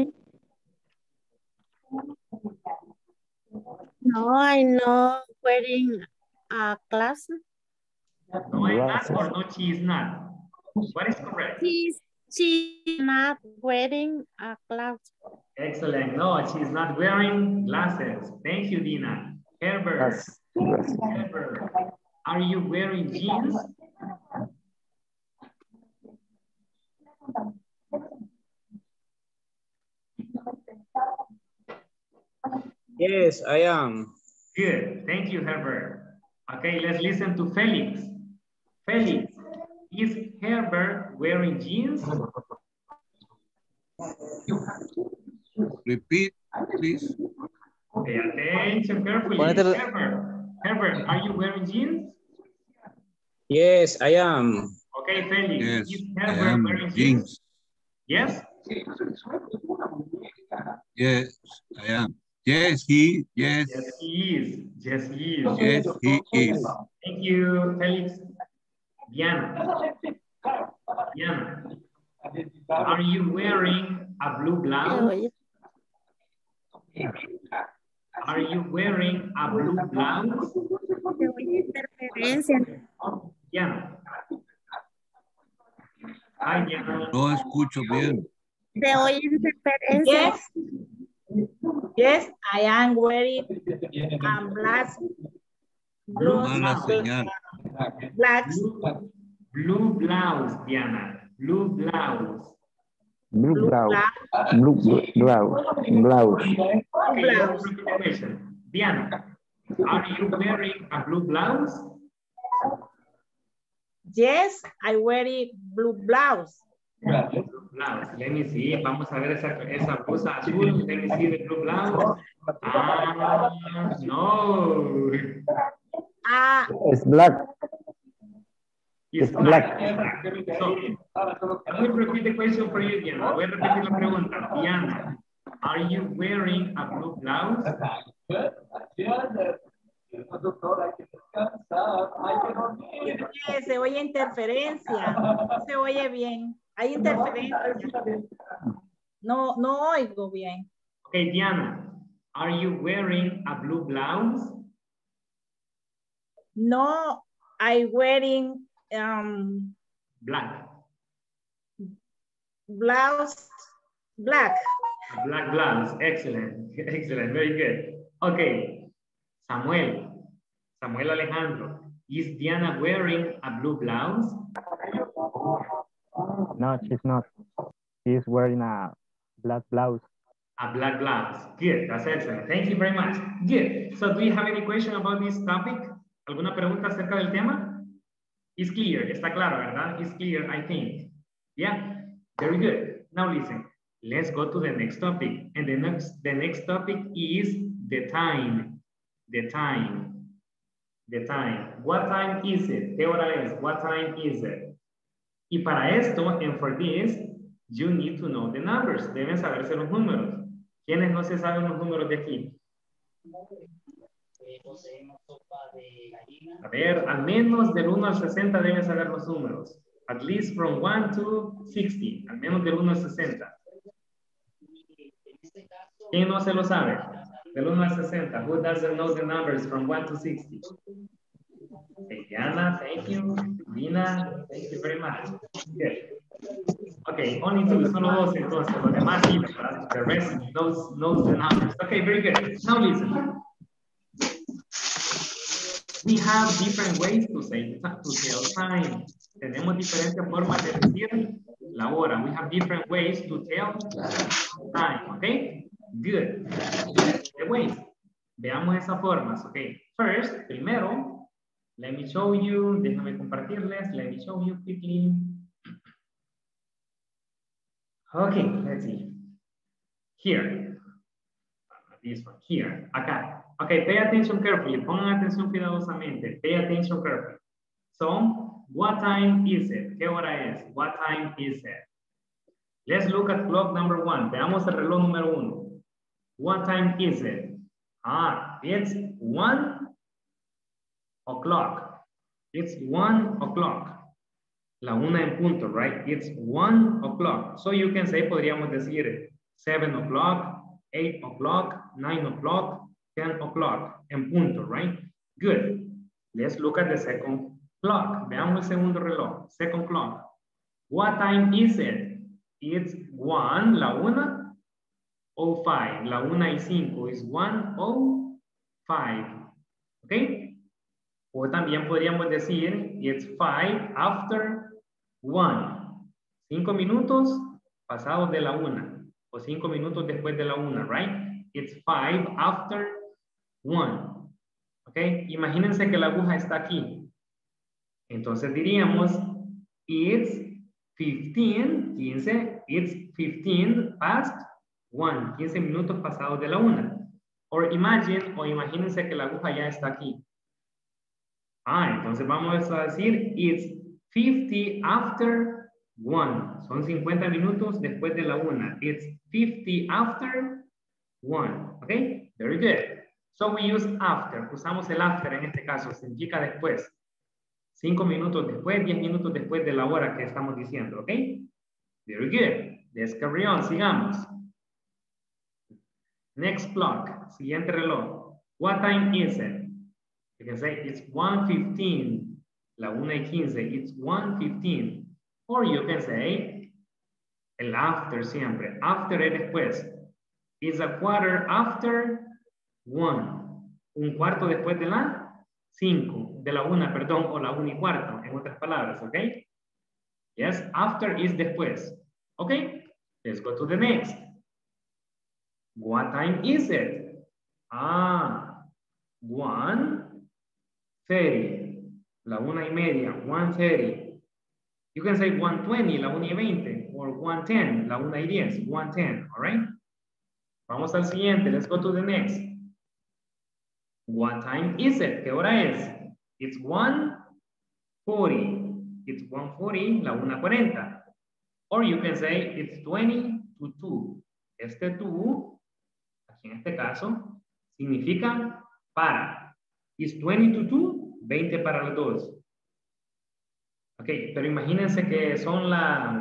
No, I'm not wearing a glasses. No, I'm not, or no, she is not. What is correct? She's not wearing a glass. Excellent. No, she's not wearing glasses. Thank you, Dina. Herbert, Herbert, are you wearing jeans? Yes, I am. Good. Thank you, Herbert. Okay, let's listen to Felix. Felix, is Herbert wearing jeans? Repeat, please. Pay attention carefully. Herbert, are you wearing jeans? Yes, I am. Okay, Felix, Yes, is I Herbert am wearing jeans. Yes? Yes, I am. Yes, he is. Yes, he is. Yes, he is. Thank you, Felix. Diana. Diana, are you wearing a blue blouse? Are you wearing a blue blouse? Diana. Hi, Diana. No escucho bien. Te oye interferencia. Yes, I am wearing a black Mala señal. Blue blouse, Diana. Blue blouse. Blue blouse. Okay, let's repeat the question. Diana, are you wearing a blue blouse? Yes, I wearing blue blouse. Blouse. Let me see. Vamos a ver esa blusa azul. Let me see the blue blouse. No. It's black. It's black. So, let me repeat the question for you, Diana. Voy a repetir la pregunta. Diana, are you wearing a blue blouse? Se oye interferencia. No se oye bien. Hay interferencia. No oigo bien. Okay, Diana, are you wearing a blue blouse? No, I wearing black. Blouse, black. Black blouse. Excellent. Excellent. Very good. Okay. Samuel Alejandro, is Diana wearing a blue blouse? No, she's not. She's wearing a black blouse. A black blouse. Good. That's excellent. Thank you very much. Good. So do you have any question about this topic? ¿Alguna pregunta acerca del tema? It's clear. Está claro, ¿verdad? It's clear, I think. Yeah. Very good. Now listen. Let's go to the next topic. And the next topic is the time. The time. The time. What time is it? ¿Qué hora es? What time is it? Y para esto, and for this, you need to know the numbers. Deben saberse los números. ¿Quiénes no se saben los números de aquí? A ver, al menos del 1 al 60 deben saber los números. At least from 1 to 60. Al menos del 1 al 60. ¿Quién no se lo sabe? Del 1 al 60. Who doesn't know the numbers from 1 to 60? Okay, Diana, thank you. Dina, thank you very much. Good. Okay, only 2, solo 2 entonces, los demás sí, ¿verdad? The rest knows the numbers. Okay, very good. Now listen. We have different ways to tell time. Tenemos diferentes formas de decir la hora. We have different ways to tell time, okay? Good. The ways. Veamos esas formas, okay? First, primero, let me show you, déjame compartirles, let me show you quickly. Okay, let's see. Here. This one, here, acá. Okay, pay attention carefully. Pongan atención cuidadosamente. Pay attention carefully. So, what time is it? ¿Qué hora es? What time is it? Let's look at clock number 1. Veamos el reloj número 1. What time is it? It's 1 o'clock. It's 1 o'clock. La 1 en punto, right? It's 1 o'clock. So you can say, podríamos decir 7 o'clock, 8 o'clock, 9 o'clock, 10 o'clock en punto, right? Good. Let's look at the second clock. Veamos el segundo reloj. Second clock. What time is it? It's 1, la 1:05. La 1:05 is 1:05. ¿Ok? O también podríamos decir, it's 5 after 1. 5 minutos pasados de la 1. O 5 minutos después de la 1, right? It's 5 after 1. ¿Ok? Imagínense que la aguja está aquí. Entonces diríamos, it's 15 past 1. 15 minutos pasados de la 1. Or imagínense que la aguja ya está aquí. Entonces vamos a decir, it's 50 after 1. Son 50 minutos después de la 1. It's 50 after 1. ¿Ok? Very good. So we use after. Usamos el after en este caso. Significa después. 5 minutos después, 10 minutos después de la hora que estamos diciendo. ¿Ok? Very good. Let's carry on. Sigamos. Next clock. Siguiente reloj. What time is it? You can say it's 1:15. La 1:15. It's 1:15. Or you can say el after siempre. After es después. It's a quarter after 1. Un cuarto después de la 5. De la 1, perdón, o la 1:15, en otras palabras, ¿ok? Yes, after is después. ¿Ok? Let's go to the next. What time is it? 1:30. La 1:30, 1:30. You can say 1:20, la 1:20, or 1:10, la 1:10, 1:10, all right? Vamos al siguiente, let's go to the next. What time is it? ¿Qué hora es? It's 1:40. It's 1:40, la 1:40. Or you can say it's 20 to 2. Este to, aquí en este caso, significa para. It's 20 to 2, 20 para las 2. Ok, pero imagínense que son la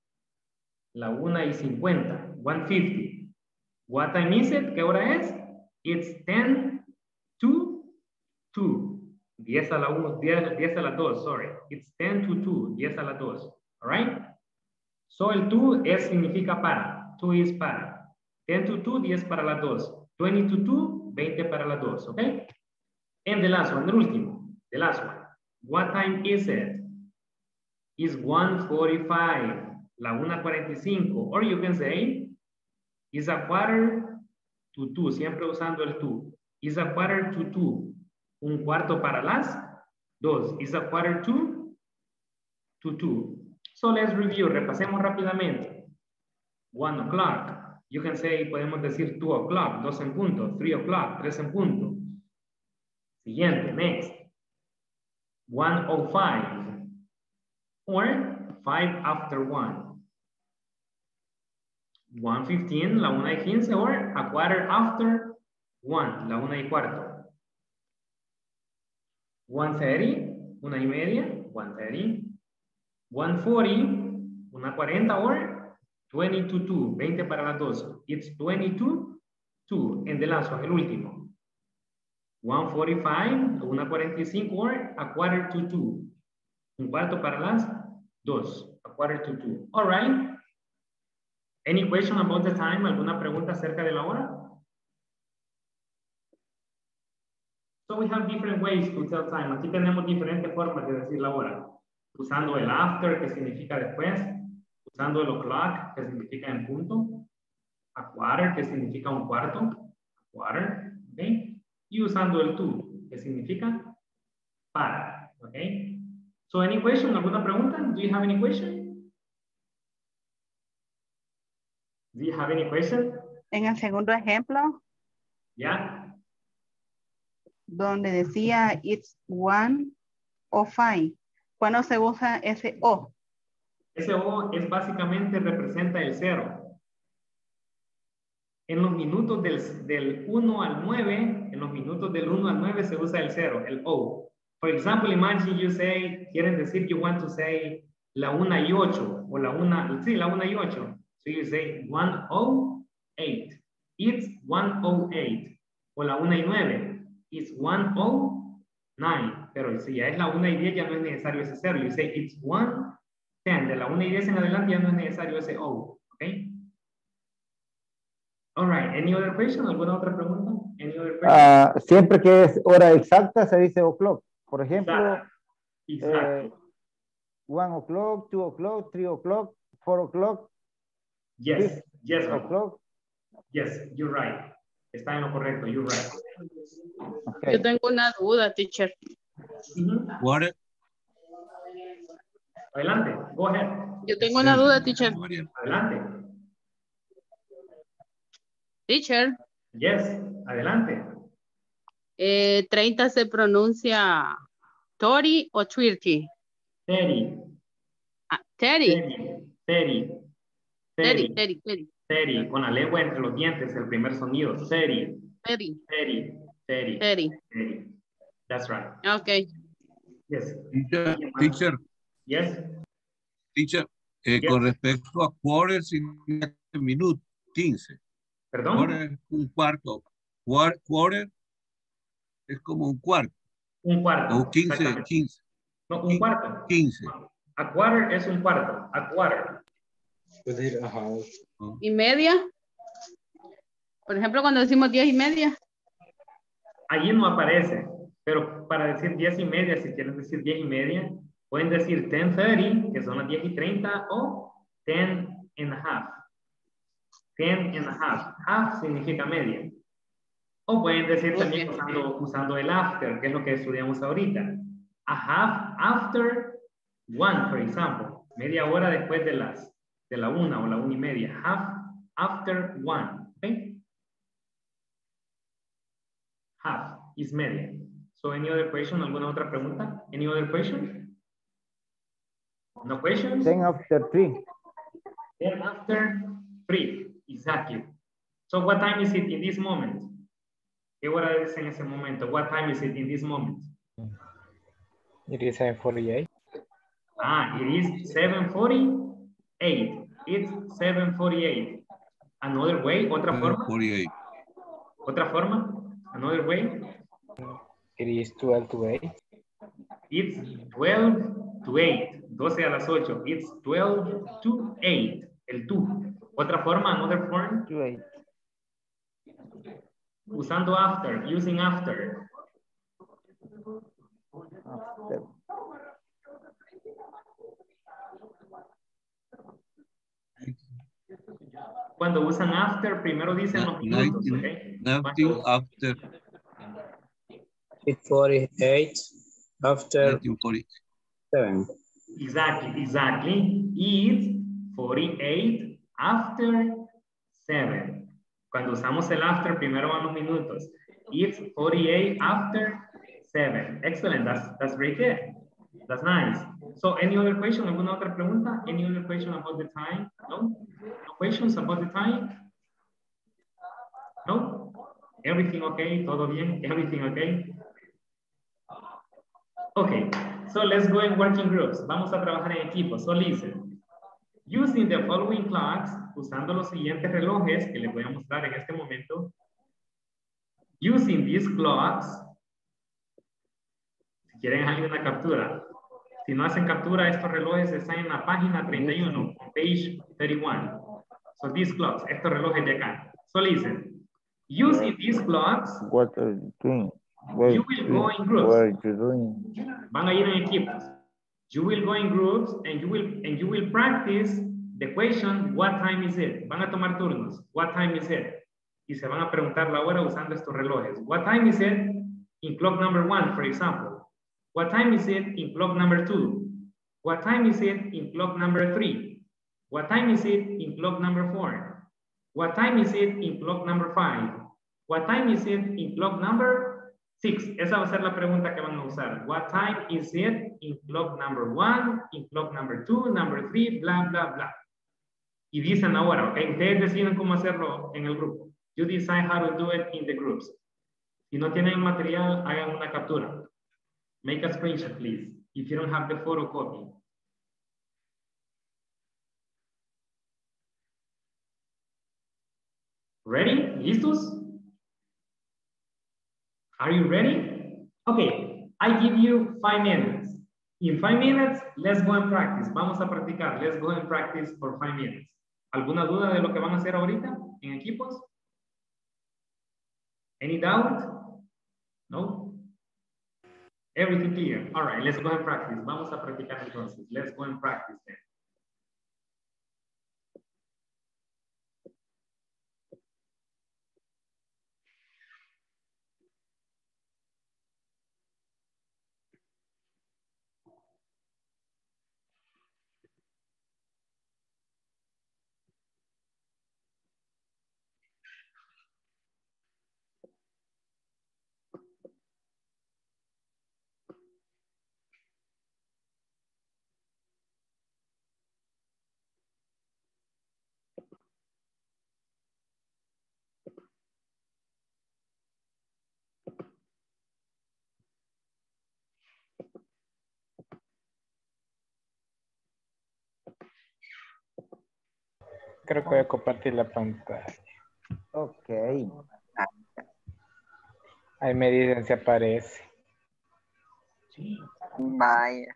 1:50, 1:50. What time is it? ¿Qué hora es? It's 10 to 2. 10 a la 1, 10 a las 2, sorry. It's 10 to 2, 10 a las 2. All right? So el to significa para. To is para. 10 to 2, 10 para las 2. 20 to 2, 20 para las 2. Ok? And the last one, el último. The last one. What time is it? It's 1:45. La 1:45. Or you can say, it's a quarter to 2. Siempre usando el to. It's a quarter to 2. Un cuarto para las 2. It's a quarter to 2. So let's review. Repasemos rápidamente. 1 o'clock. You can say, podemos decir 2 o'clock, 2 en punto. 3 o'clock, 3 en punto. Siguiente, next. 1:05. Or 5 after 1. 1:15, la 1:15, or a quarter after 1, la 1:15. 1:30, 1:30, 1:30. 1:40, 1:40, or 20 to 2, 20 para las 2. It's 20 to 2. And the last one, el último. 1:45, 1:45, or a quarter to 2. Un cuarto para las 2. A quarter to 2. All right. Any question about the time? ¿Alguna pregunta acerca de la hora? So we have different ways to tell time. Aquí tenemos diferentes formas de decir la hora. Usando el after, que significa después. Usando el o'clock, que significa en punto. A quarter, que significa un cuarto. A quarter, ¿ok? Y usando el to, que significa para, ¿ok? So any question? ¿Alguna pregunta? Do you have any question? Do you have any question? En el segundo ejemplo, Yeah. donde decía it's 1:05. ¿Cuándo se usa ese O? Ese O es básicamente representa el 0. En los minutos del 1 al 9, en los minutos del 1 al 9 se usa el 0, el O. For example, imagine you say, quieren decir you want to say la 1:08 o la 1:08. So you say 1:08. It's 1:08. O la 1:09. It's 1:09. Pero si ya es la 1:10 ya no es necesario ese 0. You say it's 1:10. De la 1:10 en adelante ya no es necesario ese O. ¿Ok? All right. Any other question? ¿Alguna otra pregunta? Any other question? Siempre que es hora exacta se dice o'clock. Por ejemplo, Exacto. 1 o'clock, 2 o'clock, 3 o'clock, 4 o'clock. Yes. Yes. O'clock. Yes, you're right. Está en lo correcto. You're right. Okay. Yo tengo una duda, teacher. What? Adelante. Go ahead. Yo tengo una duda, teacher. Adelante. Teacher. Yes, adelante. 30 se pronuncia 30 o 30. 30. 30. 30. 30. Con la lengua entre los dientes, el primer sonido. 30. 30. That's right. Okay. Yes. Teacher. Yes. Teacher, con respecto a quarter significa minuto, 15. ¿Perdón? Quarter es un cuarto. Quarter es como un cuarto. Un cuarto. O 15. No, un cuarto. 15. A quarter es un cuarto. A quarter. ¿Y media? Por ejemplo, cuando decimos 10:30. Allí no aparece, pero para decir 10:30, si quieren decir 10:30, pueden decir 10:30, que son las 10:30, o 10:30. 10:30. Half significa media. O pueden decir también usando el after, que es lo que estudiamos ahorita. A half after 1, por ejemplo. Media hora después de la 1 o la 1:30. Half after 1. ¿Okay? Half is media. So any other question? ¿Alguna otra pregunta? Any other question? No questions? 10 after 3. 10 after 3. Exactly. So what time is it in this moment? ¿Qué hora es en ese momento? What time is it in this moment? It is 7:48. It is 7:48. It's 7:48. Another way, otra forma. 48. Otra forma. Another way. It is 12 to 8. It's 12 to 8. 12 a las 8. It's 12 to 8. El to. Otra forma, another form. To 8. Usando after, using after. Cuando usan after, primero dicen los minutos, ¿ok? Nothing after. It's 48 after 7. Exactly. It's 48 after 7. Cuando usamos el after, primero van los minutos. It's 48 after 7. Excellent. That's very good. That's nice. So, any other question? ¿Alguna otra pregunta? Any other question about the time? No? No questions about the time? No? Everything okay? ¿Todo bien? Everything okay? Okay. So, let's go in working groups. Vamos a trabajar en equipo. So, listen. Using the following clocks, usando los siguientes relojes que les voy a mostrar en este momento. Using these clocks, si quieren hacer una captura. Si no hacen captura, estos relojes están en la página 31, page 31. So these clocks, estos relojes de acá. So listen, using these clocks, What are you doing? you will go in groups. What are you doing? Van a ir en equipos. You will go in groups and you will practice the question, what time is it? Van a tomar turnos. What time is it? Y se van a preguntar la hora usando estos relojes. What time is it in clock number 1, for example? What time is it in clock number 2? What time is it in clock number 3? What time is it in clock number 4? What time is it in clock number 5? What time is it in clock number 6? Esa va a ser la pregunta que van a usar. What time is it in clock number 1, in clock number 2, number 3, bla, bla, bla. Y dicen ahora, ¿ok? Ustedes deciden cómo hacerlo en el grupo. You decide how to do it in the groups. Si no tienen el material, hagan una captura. Make a screenshot, please, if you don't have the photocopy. Ready? ¿Listos? Are you ready? Okay, I give you 5 minutes. In 5 minutes, let's go and practice. Vamos a practicar. Let's go and practice for 5 minutes. ¿Alguna duda de lo que van a hacer ahorita en equipos? Any doubt? No? Everything clear. All right, let's go and practice. Vamos a practicar entonces. Let's go and practice then. Creo que voy a compartir la pantalla. Ok. Ahí me dicen si aparece. Vaya.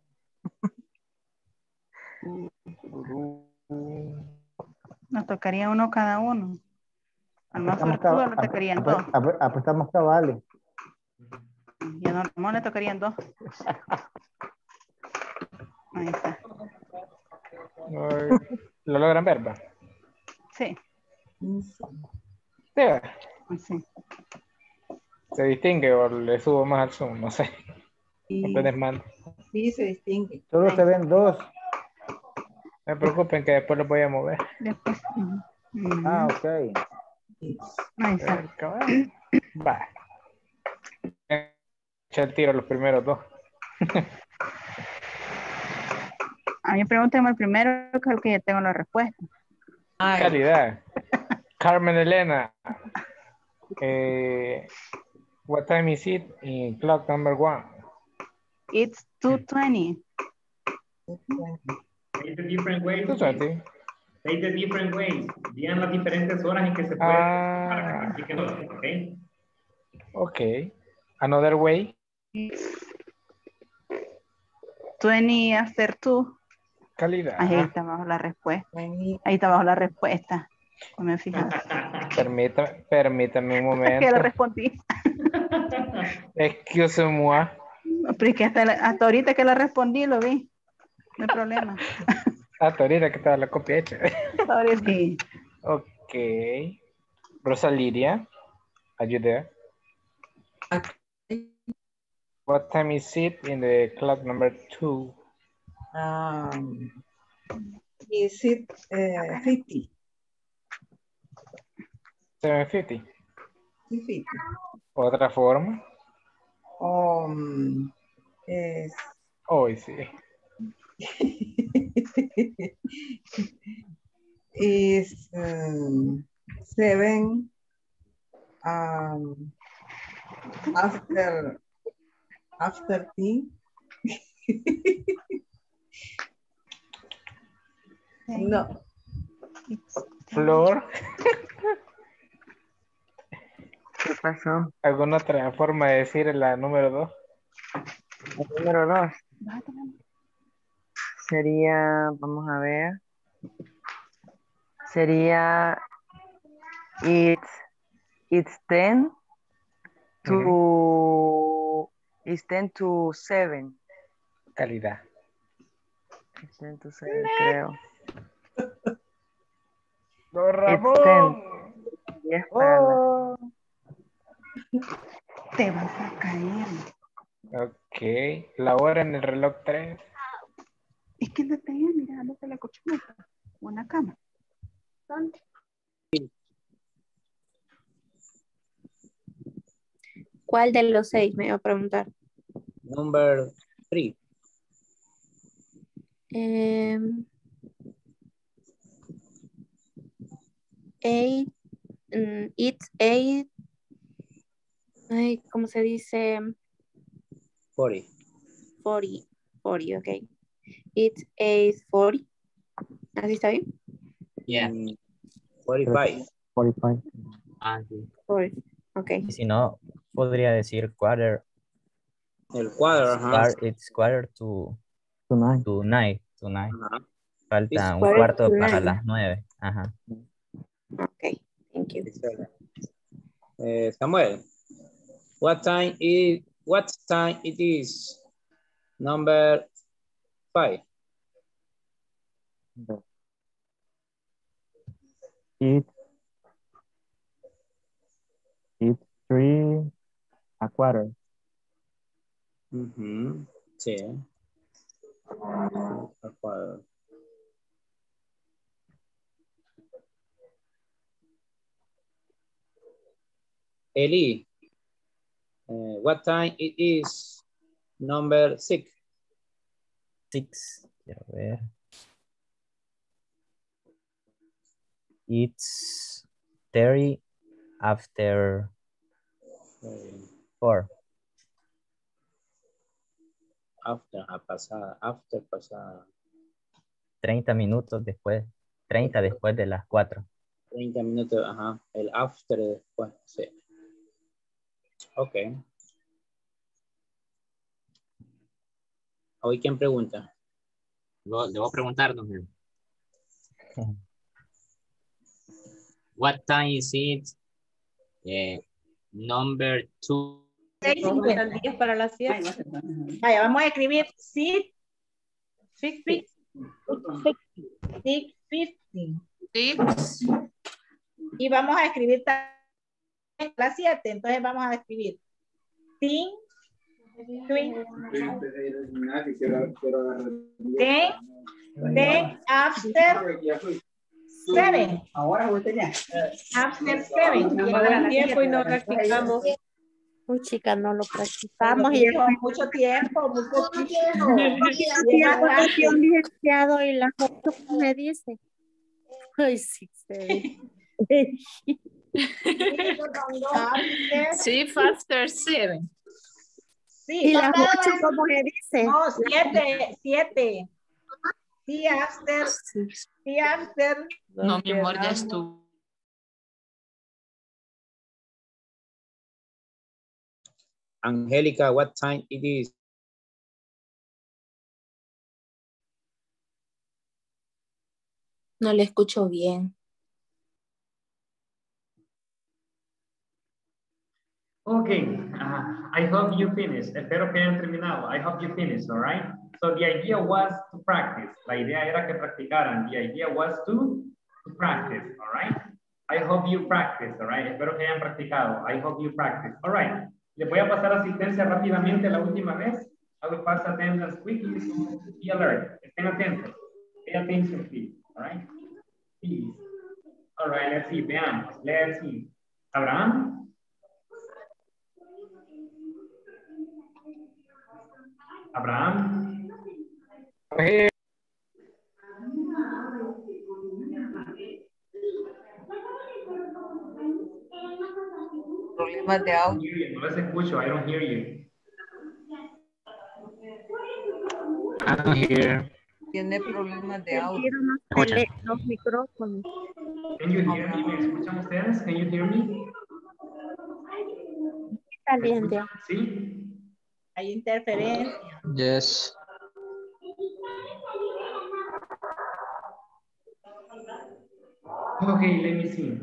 Nos tocaría uno cada uno. Al más suertudo le tocarían dos. Apostamos cabales. Y a Normón le tocarían dos. Ahí está. ¿Lo logran ver, va? Sí. Sí. ¿Se distingue o le subo más al zoom? No sé. Ustedes mandan. Sí, se distingue. Solo se ven dos. No me preocupen que después los voy a mover. Después. Ah, ok. Ahí está. Va. Echa el tiro los primeros dos. A mí pregúntame el primero, que es el que ya tengo la respuesta. Calidad. Carmen Elena. What time is it in clock number 1? It's 2:20. Say the different ways. 2:20. Say the different ways. Digan las diferentes horas en que se puede para que practiquen los, ¿ok? Ok. Another way. 20 after 2. Calidad. Ahí está abajo la respuesta. Ahí está abajo la respuesta. No me fijo. Permítame un momento. Que le respondí. Excuse-moi. No, pero es que hasta ahorita que la respondí lo vi. No hay problema. Hasta ahorita que estaba la copia hecha. Ahora sí. Ok. Rosalidia, are you there? What time is it in the clock number 2? Is it 50? 7:50. 50. ¿Otra forma? Es... Hoy sí. Is 7 after tea. No. Flor. ¿Qué pasó? ¿Alguna otra forma de decir la número 2? La número 2. Sería, vamos a ver. Sería it's 10 to it's 10 to 7. Calidad. It's 10 to 7, creo. ¡Don Ramón! It's 10. 10 para Oh. Te vas a caer. Ok. La hora en el reloj 3. Es que no te mira, no te la cochoneta. O en la cama. ¿Dónde? ¿Cuál de los 6 me va a preguntar? Number 3. It's 8. Ay, ¿cómo se dice? 40. 40, ok. It's 8:40. ¿Así está bien? Yeah. 45. 45. Ah, sí. 40, ok. Y si no, podría decir quarter. El cuadro, ajá. It's quarter to 9. Ajá. Falta un quarter cuarto to para 9. las 9. Ajá. Ok, thank you. Samuel, what time it is? Number 5. It's 3:15. Sí. 3:15. Eli, what time it is? Number 6. 6. Quiero ver. It's 30 after 4. After pasada. 30 minutos después. 30 después de las 4. 30 minutos, ajá. El after después, sí. Ok. ¿Hoy quién pregunta? Le voy a preguntar, don Gil. What time is it? Number 2. 6:50 para las 7. Vaya, vamos a escribir 6:50. 6:50. Y vamos a escribir las 7. Entonces vamos a escribir 10 after 7. After 7. Lleva tiempo y no practicamos. Uy, chica, no lo practicamos. Y Mucho tiempo. licenciado y la foto me dice. Ay, sí, se ve. Sí, after 7. Sí, y las 8, ¿cómo le dice? No, 7. Sí, after. Sí, after. No, mi amor, ya estuvo. Angélica, what time it is? No le escucho bien. Okay, I hope you finished. Espero que hayan terminado. I hope you finished, all right? So the idea was to practice. La idea era que practicaran. The idea was to practice, all right? I hope you practice, all right? Espero que hayan practicado. I hope you practice. All right. Les voy a pasar asistencia rápidamente la última vez. I will pass attendance quickly, so be alert. Estén atentos. Pay attention, please, all right? Please. All right, let's see. Veamos. Let's see. Abraham? Abraham. Problemas de audio. No les escucho. I don't hear you. I'm here. Tiene problemas de audio. Los micrófonos. Can you hear me? ¿Me escuchan ustedes? Can you hear me? Está bien, ya. ¿Sí? Hay interferencia. Yes. Okay, let me see.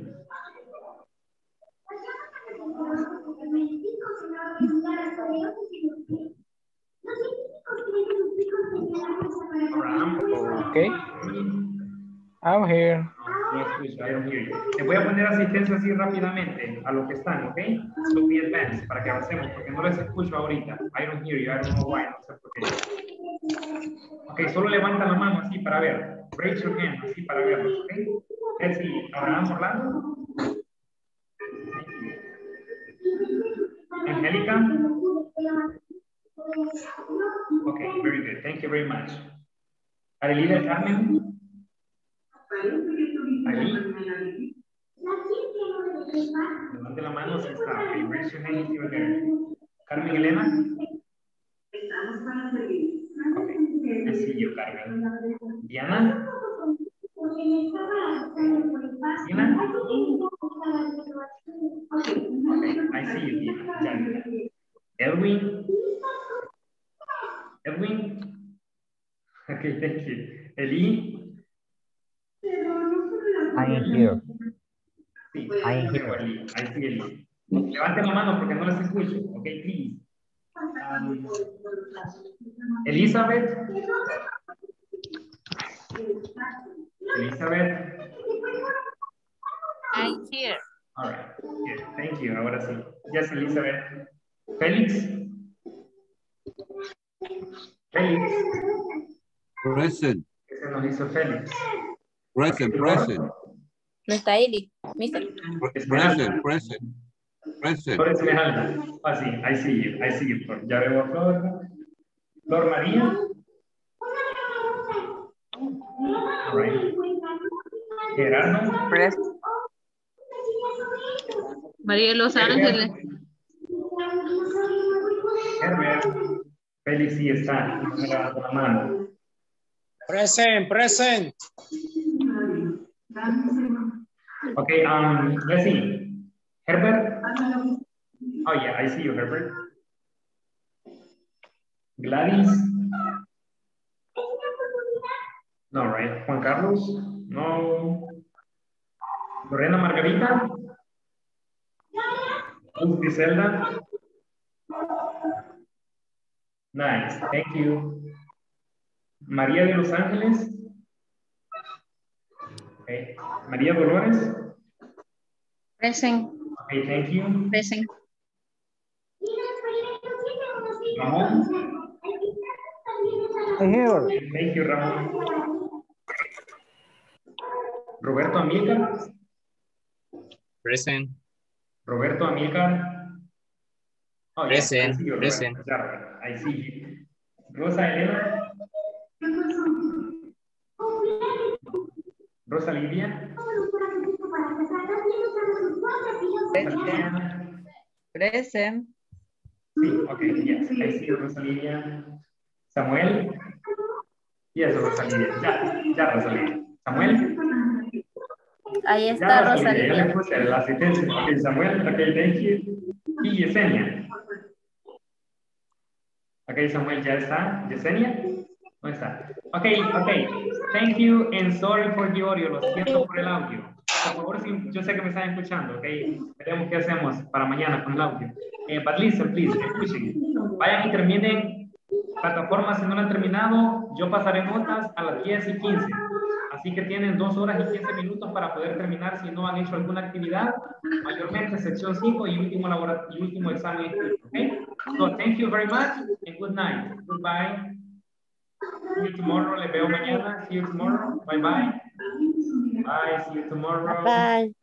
Okay. I'm here. No escucho, I don't hear you. Te voy a poner asistencia así rápidamente a lo que están, ¿ok? So we advance para que avancemos, porque no les escucho ahorita. I don't hear you, I don't know why, no sé por qué. Ok, solo levanta la mano así para ver. Raise your hand, así para verlos, ¿ok? Let's see. Abraham Orlando. Angélica. Okay, very good. Thank you very much. Adelida Carmen. Ahí. Levante la mano si está. Okay, raise your hand if you're there. Carmen Elena. Okay, I see you, Carmen. Diana. Diana. Okay, I see you, Diana. Edwin. Edwin. Okay, thank you. Eli. I am here. Sí, I am here. I see Eli. Levanten la mano porque no les escucho. Okay, please. Elizabeth. Elizabeth. I'm here. All right. Good. Thank you. Ahora sí. Yes, Elizabeth. Félix. Félix. Present. Ese nos hizo Félix. Present, present. No está Eli, mister. Present, present. Present. Flor Esmeralda. Ah, sí, I see you. I see you, Flor. Ya veo a Flor. Flor María. All right. Gerardo. María de Los Ángeles. Herbert. Félix sí está. No me levanta la mano. Present, present. Okay, let's see. Herbert? Oh yeah, I see you, Herbert. Gladys? No, right? Juan Carlos? No. Lorena Margarita? Luz Griselda? Nice, thank you. María de Los Ángeles? Okay. María Dolores? Present. Okay, thank you. Present. Ramón? I'm here. Thank you, Ramón. Roberto Amílcar? Present. Roberto Amílcar? Oh, yes, Present, I see you, Roberto. present. Yeah, Roberto, I see you. Rosa Elena? Rosa Lidia? Present. Sí, okay, yes, I see you, Rosa Lidia. Samuel? Yes, Rosa Lidia. Ya, Rosa Lidia. Samuel? Ahí está Ya, Rosalía. Ya le puse la asistencia. Ok, Samuel, ok, thank you. Y Yesenia. Ok, Samuel, ya está. Yesenia, ¿dónde está? Ok, thank you and sorry for the audio. Lo siento por el audio. Por favor, yo sé que me están escuchando, ok. Veremos qué hacemos para mañana con el audio. But listen, please, escuchen. Vayan y terminen plataformas si no lo han terminado. Yo pasaré notas a las 10 y 15. Así que tienen 2 horas y 15 minutos para poder terminar si no han hecho alguna actividad, mayormente sección 5 y último examen escrito, ¿ok? So, thank you very much and good night. Goodbye. See you tomorrow. Les veo mañana. See you tomorrow. Bye bye. Bye. See you tomorrow. Bye.